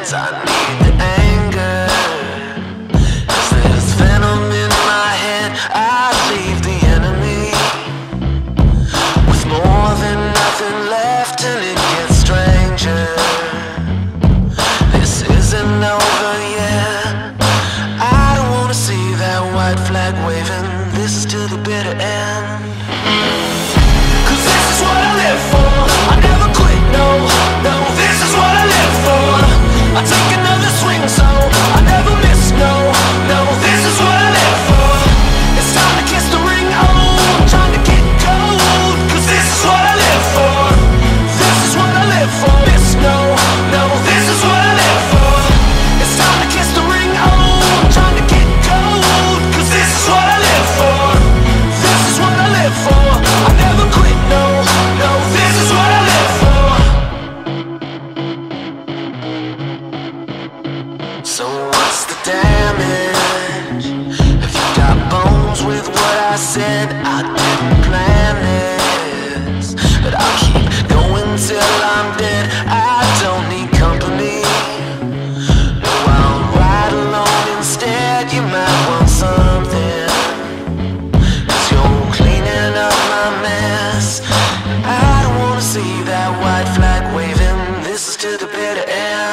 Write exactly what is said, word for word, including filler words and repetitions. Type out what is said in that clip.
hands, I need the anger. Cause there's venom in my head, I leave the enemy with more than nothing left, and it gets stranger. This isn't over yet. I don't wanna see that white flag waving. This is to the bitter end. Cause this is what I live for. I never quit, no, no. This is what I live for. I take another swing, so I never miss, no, no. This is what I live for. It's time to kiss the ring, oh, I'm trying to get cold. Cause this is what I live for. This is what I live for. Miss, no, no. This is what I live for. It's time to kiss the ring, oh, I'm trying to get cold. Cause this is what I live for. This is what I live for. I never quit, no, no. This is what I live for. So what's the damage? If you got bones with what I said, I didn't plan this, but I'll keep going till I'm dead. I don't need company. No, I'll ride alone instead. You might want something, cause you're cleaning up my mess. I don't wanna see that white flag waving. This is to the bitter end.